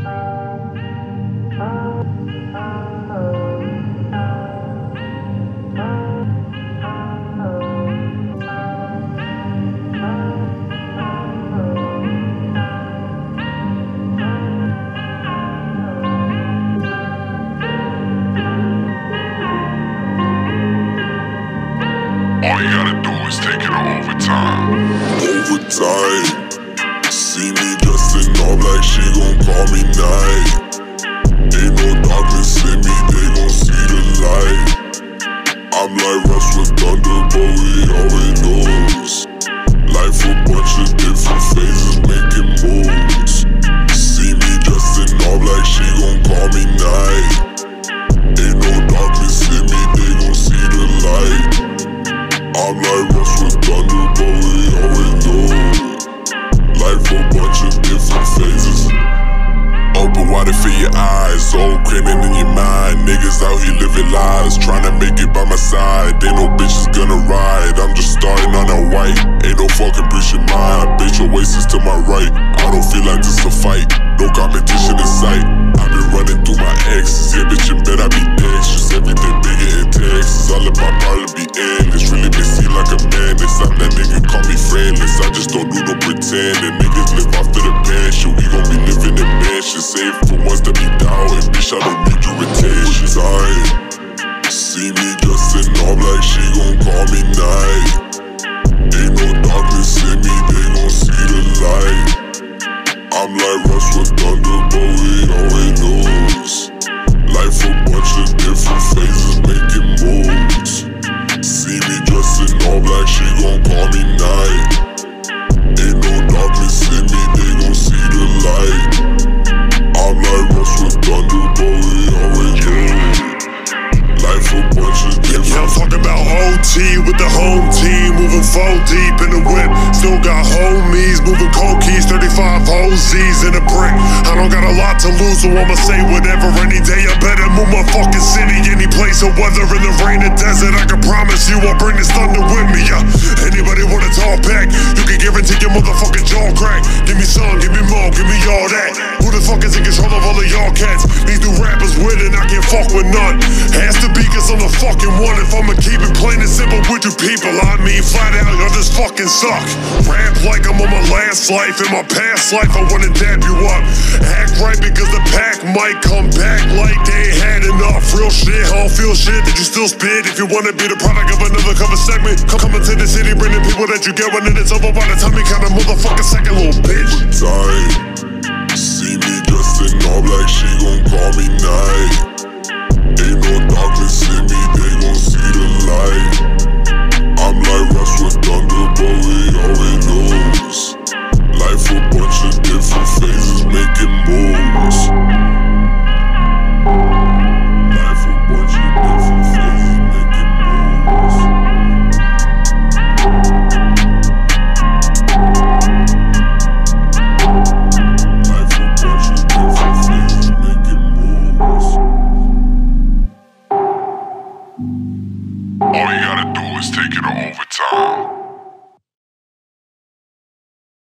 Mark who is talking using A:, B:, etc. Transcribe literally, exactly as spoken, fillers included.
A: All you gotta do is take it overtime. Overtime. See me dressed in all black, she gon' call me night. Ain't no darkness in me, they gon' see the light. I'm like Rush with thunder, but we always knows. Life a bunch of different phases, making moves. See me dressed in all black, she gon' call me night. Ain't no darkness in me, they gon' see the light. I'm like Rush with thunder, but we always know. Life a bunch of different phases. Open wider for your eyes, all grinning in your mind. Niggas out here living lies, trying to make it by my side. Ain't no bitches gonna ride, I'm just starting on that white. Ain't no fucking breaching mine, bitch your waist is to my right. I don't feel like this a fight, no competition in sight. I've been running through my exes, yeah bitch you bet I be dexterous. Everything bigger in Texas, all of my probably be endless. Really been seen like a menace, I'm that nigga call me friendless. I just don't do no pretending, niggas live after the pension. We gon' be living in mansions, save for ones that be down. And bitch I don't need your attention. Time. See me dressed in all black, she gon' call me night. Ain't no darkness in me, they gon' see the light. I'm like Rush with thunder, but we always knows. Life a bunch of different phases, making moves. See me dressed in all black, she gon' call me night. Ain't no darkness in me, they gon' see the light. I'm like Rush with thunder, but we always know. Life a bunch of different. Yeah, I'm talking about O T with the home team, moving four deep in the whip. Still got homies, moving cold keys, thirty-five O Z's in a brick. I don't got a lot to lose, so I'ma say whatever any day. I better move my fucking city, any place of weather, in the rain or desert. I can promise you I'll bring this thunder with me. Yeah. Anybody wanna talk back? You can guarantee your motherfucking jaw crack. Give me some, give me more, give me all that. Who the fuck is in control of all of y'all cats? These new rappers winning, I can't fuck with none. Has to be cause I'm the fucking one. If I'ma keep it plain and simple with you people, I mean flat out, y'all just fucking suck. Rap like I'm on my last life. In my past life, I wouldn't dap you up. Act right because the pack might come back like they ain't had enough. Real shit, I don't feel shit that you still spit. If you wanna be the product of another cover segment, come coming to the city, bringing people that you get when it's over. By the time you count a motherfucking second, little bitch. Time. See me dressed in all black, she gon' call me night.